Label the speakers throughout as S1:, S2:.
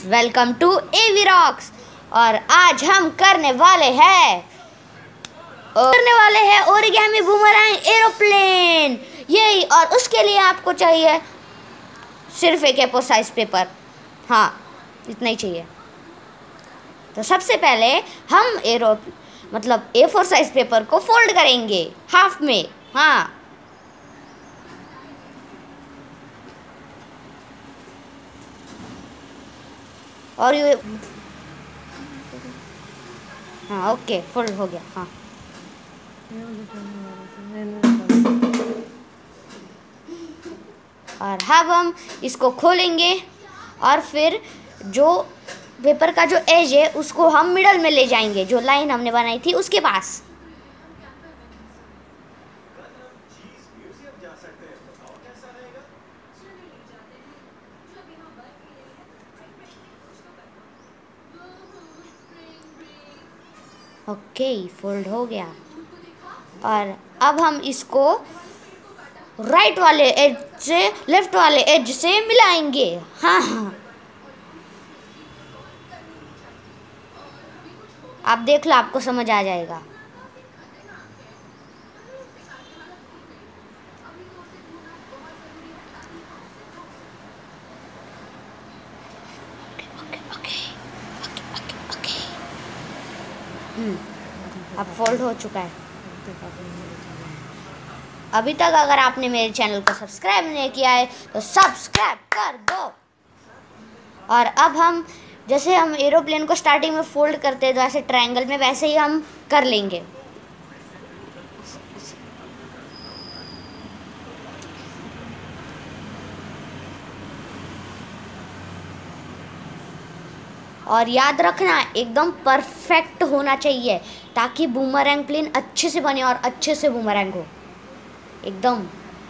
S1: Welcome to AV rocks. और आज हम करने वाले हैं ओरिगेमी बूमरैंग एरोप्लेन। यही, और उसके लिए आपको चाहिए सिर्फ एक A4 साइज पेपर। हाँ, इतना ही चाहिए। तो सबसे पहले हम A4 साइज पेपर को फोल्ड करेंगे हाफ में। हाँ, और ये हाँ ओके, फोल्ड हो गया। हाँ, और अब हम इसको खोलेंगे और फिर जो पेपर का जो एज है उसको हम मिडल में ले जाएंगे, जो लाइन हमने बनाई थी उसके पास। ओके, फोल्ड हो गया। और अब हम इसको राइट वाले एज से लेफ्ट वाले एज से मिलाएंगे। हाँ हाँ, आप देख लो, आपको समझ आ जाएगा। अब फोल्ड हो चुका है। अभी तक अगर आपने मेरे चैनल को सब्सक्राइब नहीं किया है तो सब्सक्राइब कर दो। और अब हम जैसे हम एरोप्लेन को स्टार्टिंग में फोल्ड करते हैं तो ऐसे ट्रायंगल में, वैसे ही हम कर लेंगे। और याद रखना, एकदम परफेक्ट होना चाहिए ताकि बूमरैंग प्लेन अच्छे से बने और अच्छे से बूमरैंग हो एकदम।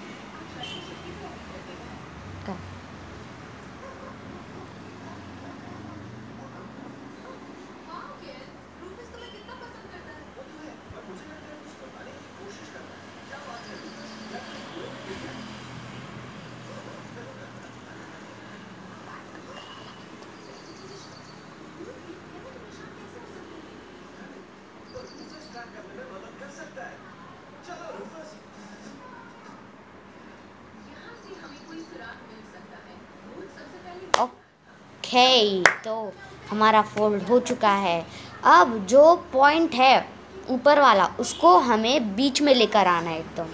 S1: ओके, तो हमारा फोल्ड हो चुका है। अब जो पॉइंट है ऊपर वाला उसको हमें बीच में लेकर आना है एकदम।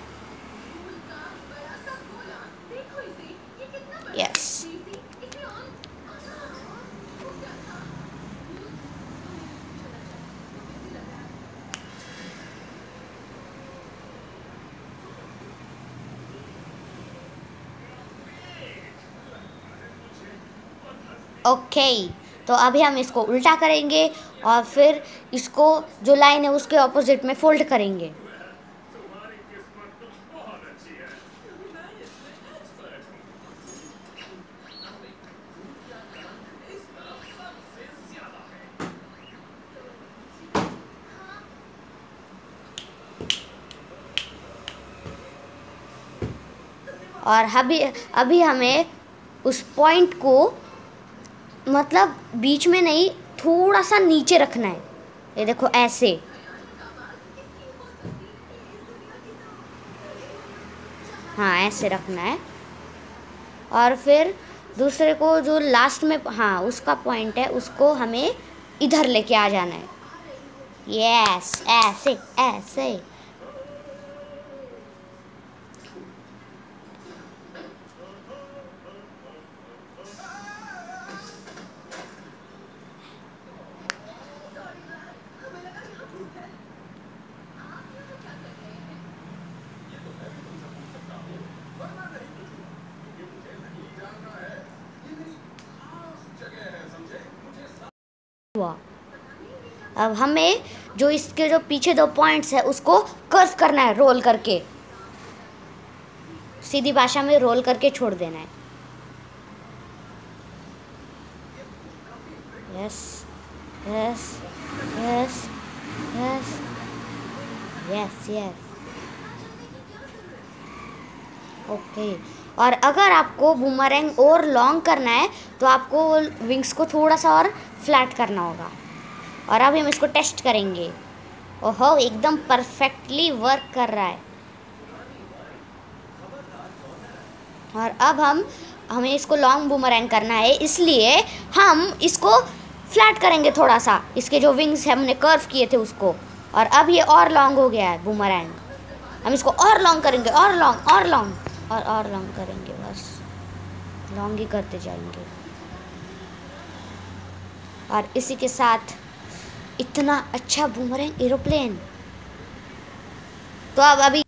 S1: Yes, okay. तो अभी हम इसको उल्टा करेंगे और फिर इसको जो लाइन है उसके ऑपोजिट में फोल्ड करेंगे। और अभी हमें उस पॉइंट को बीच में नहीं, थोड़ा सा नीचे रखना है। ये देखो, ऐसे। हाँ, ऐसे रखना है। और फिर दूसरे को जो लास्ट में, हाँ, उसका पॉइंट है, उसको हमें इधर लेके आ जाना है। यस, ऐसे ऐसे। हुआ। अब हमें जो इसके जो पीछे दो पॉइंट्स है उसको कर्व करना है, रोल करके। सीधी भाषा में रोल करके छोड़ देना है। Yes yes yes yes yes yes. Okay, और अगर आपको बूमरैंग और लॉन्ग करना है तो आपको विंग्स को थोड़ा सा और फ्लैट करना होगा। और अब हम इसको टेस्ट करेंगे। ओहो, एकदम परफेक्टली वर्क कर रहा है। और अब हमें इसको लॉन्ग बूमरैंग करना है, इसलिए हम इसको फ्लैट करेंगे थोड़ा सा। इसके जो विंग्स हमने कर्व किए थे उसको। और अब ये और लॉन्ग हो गया है बूमरैंग। हम इसको और लॉन्ग करेंगे, और लॉन्ग और लॉन्ग और लॉन्ग करेंगे, बस लॉन्ग ही करते जाएंगे। और इसी के साथ इतना अच्छा बूमरैंग एरोप्लेन। तो अब अभी